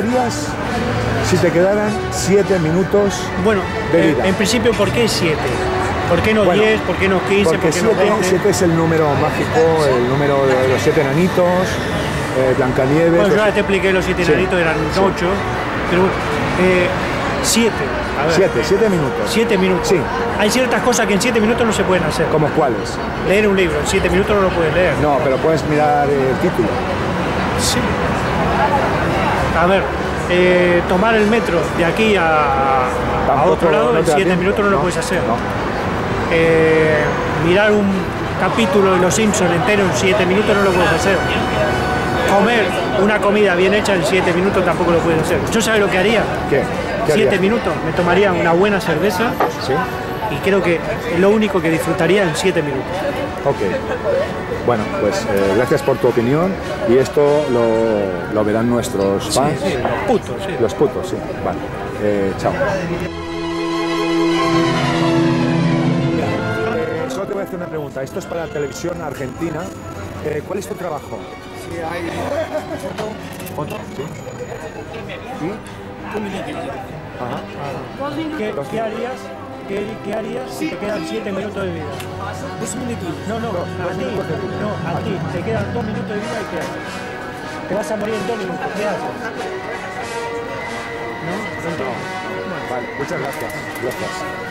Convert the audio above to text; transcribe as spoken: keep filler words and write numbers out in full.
harías si te quedaran siete minutos Bueno, de eh, vida? en principio, ¿por qué siete? ¿Por qué no Bueno, diez? ¿Por qué no quince? Porque ¿Por qué no veinte? siete es el número mágico, el número de los siete enanitos, eh, Blancanieves. Bueno, yo los- ya te expliqué, los siete Sí, enanitos eran sí. ocho, pero bueno, eh, siete. A ver, Siete, siete minutos. siete minutos. Sí. Hay ciertas cosas que en siete minutos no se pueden hacer. ¿Como cuáles? Leer un libro, en siete minutos no lo puedes leer. No, pero puedes mirar el título. Sí. A ver, eh, tomar el metro de aquí a, a Tampoco otro lado no en te da siete tiempo, minutos no, lo ¿no? puedes hacer. No. Eh, mirar un capítulo de Los Simpsons entero en siete minutos no lo puedes hacer. Comer una comida bien hecha en siete minutos tampoco lo puedes hacer. ¿Yo sabes lo que haría? ¿Qué? ¿Qué Siete harías? minutos, me tomaría una buena cerveza ¿Sí? y creo que es lo único que disfrutaría en siete minutos. Ok. Bueno, pues eh, gracias por tu opinión y esto lo, lo verán nuestros fans. Sí, los putos, sí. Los putos, sí. Vale. Eh, chao. Eh, solo te voy a hacer una pregunta. Esto es para la televisión argentina. Eh, ¿Cuál es tu trabajo? Sí, hay ¿Foto? ¿Sí? ¿Y? Ajá. ¿Qué, qué harías, qué, qué harías si te quedan siete minutos de vida? dos minutos. No, no, dos a ti, minutos de vida. no, a ti, te quedan dos minutos de vida y ¿qué haces? Te vas a morir en dos minutos, ¿qué haces? ¿No? ¿No entiendes? Vale, muchas gracias. Gracias.